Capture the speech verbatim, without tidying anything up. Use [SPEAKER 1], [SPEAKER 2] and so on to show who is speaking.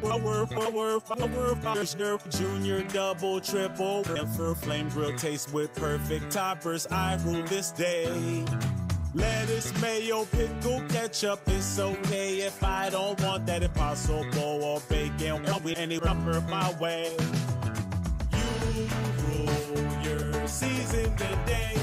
[SPEAKER 1] Power, power, power, power, junior, double, triple, for flame grill taste with perfect toppers. I rule this day. Lettuce, mayo, pickle, ketchup, it's okay if I don't want that impossible or bacon. I'll be any rubber my way. You rule your season today.